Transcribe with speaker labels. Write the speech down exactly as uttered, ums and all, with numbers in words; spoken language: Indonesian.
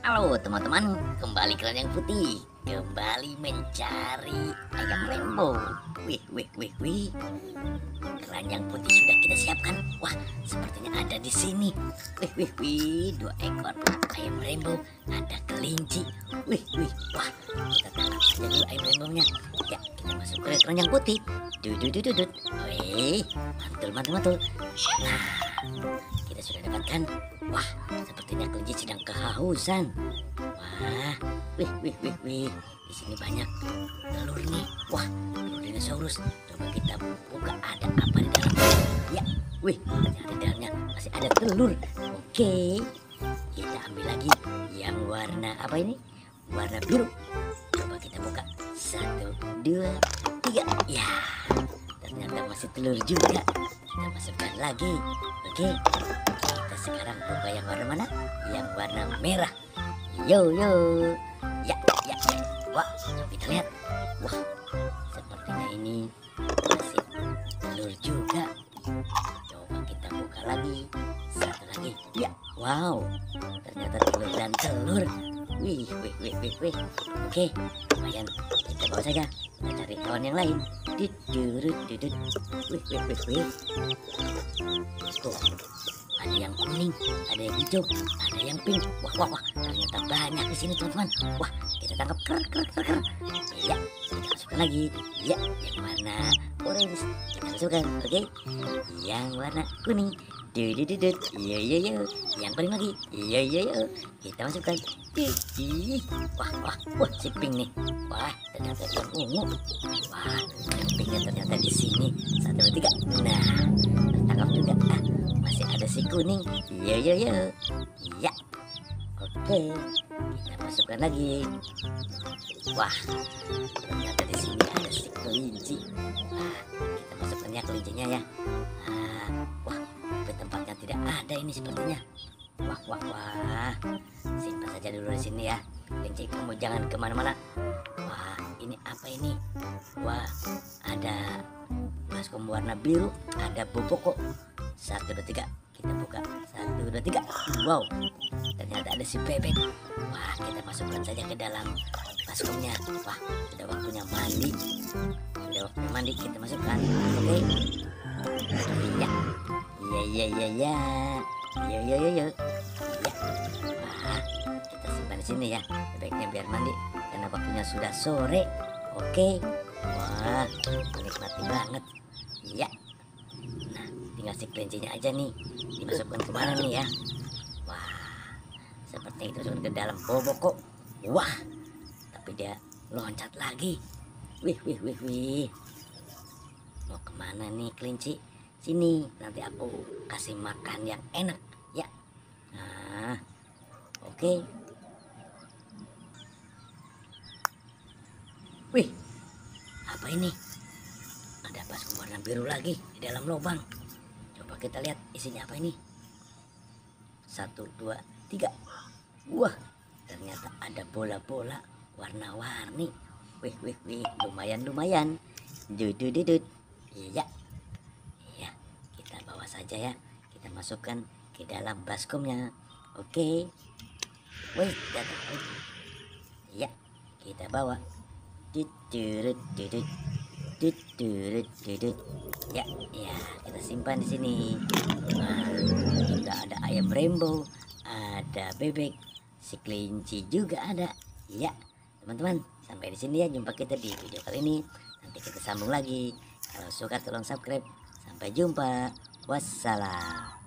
Speaker 1: Halo teman-teman, kembali ke yang putih, kembali mencari ayam rainbow. Wih, wih, wih, wih. Keranjang putih sudah kita siapkan. Wah, sepertinya ada di sini. Wih, wih, wih, dua ekor ayam rainbow. Ada kelinci. Wih, wih, wah, kita tangkap saja dulu ayam rainbownya. Ya, kita masuk ke keranjang putih. Dududududut. Wih, mantul, mantul, mantul. Nah, kita sudah dapatkan. Wah, sepertinya kelinci sedang kehausan. Wah, wih, wih, wih, wih. Di sini banyak telur nih. Wah, telur dinosaurus. Coba kita buka, ada apa di dalam? Ya, wih, ternyata di dalamnya masih ada telur. Oke, kita ambil lagi yang warna apa ini? Warna biru. Coba kita buka. Satu, dua, tiga. Ya, ternyata masih telur juga. Kita masukkan lagi. Oke, kita sekarang buka yang warna mana? Yang warna merah. Yo yo. Ya, ya, ya. Wah, kita lihat. Wah, sepertinya ini masih telur juga. Coba kita buka lagi. Satu lagi. Ya, wow. Ternyata telur dan telur. Wih, wih, wih, wih, wih. Oke, lumayan. Kita bawa saja. Kita cari kawan yang lain. Dudut, dudut. Wih, wih, wih, wih. Tuh, ada yang kuning, ada yang hijau, ada yang pink. Wah, wah, wah. Ternyata banyak di sini, teman-teman. Wah, kita tangkap. Ker, ker, ker, ker. Ya, kita masukkan lagi. Ya, yang warna orange kita masukkan. Oke, yang warna kuning. Dudududut. Yo, yo, yo. Yang paling lagi. Yo, yo, yo. Kita masukkan. Ih, wah, wah, wah, si pink nih. Wah, ternyata yang ungu. Wah, yang pinknya ternyata di sini. Satu, dua, tiga. Nah, tertangkap juga. Ah, masih ada si kuning. Yo, yo, yo. Ya, oke. Kita masukkan lagi. Wah, ternyata di sini ada si kelinci. Wah, kita masukkannya kelincinya ya. Ah, wah, tapi tempatnya tidak ada ini sepertinya. Wah, wah, wah. Simpan saja dulu di sini ya. Kelinci, kamu jangan kemana-mana. Wah, ini apa ini? Wah, ada baskom warna biru, ada boboko. Satu, dua, tiga. Kita buka. Satu, dua, tiga. Wow, ternyata ada si bebek. Wah, kita masukkan saja ke dalam baskomnya. Wah, sudah waktunya mandi. Sudah waktunya mandi, kita masukkan. Oke. Ya, ya, ya, ya, ya. Yo, yo, yo, yo. Ya. Wah, kita simpan di sini ya. Bebeknya biar mandi karena waktunya sudah sore. Oke. Wah, menikmati banget. Ya. Nah, tinggal si kelincinya aja nih dimasukkan kemana nih ya. Wah, seperti itu sudah ke dalam bobok kok. Wah, tapi dia loncat lagi. Wih, wih, wih, wih. Mau kemana nih kelinci? Sini, nanti aku kasih makan yang enak ya. Nah, oke. Wih, apa ini? Ada baskom warna biru lagi di dalam lubang. Coba kita lihat isinya apa ini. Satu, dua, tiga. Wah, ternyata ada bola-bola warna-warni. Wih, wih, wih, lumayan, lumayan. Dudududut. Iya, iya, kita bawa saja ya. Kita masukkan ke dalam baskomnya. Oke. Wih, datang. Iya, kita bawa. Dudududut. Dudududut. Ya, ya, kita simpan di sini. Nah, sudah ada ayam rainbow, ada bebek, si kelinci juga ada. Ya, teman-teman, sampai di sini ya jumpa kita di video kali ini. Nanti kita sambung lagi. Kalau suka tolong subscribe. Sampai jumpa. Wassalam.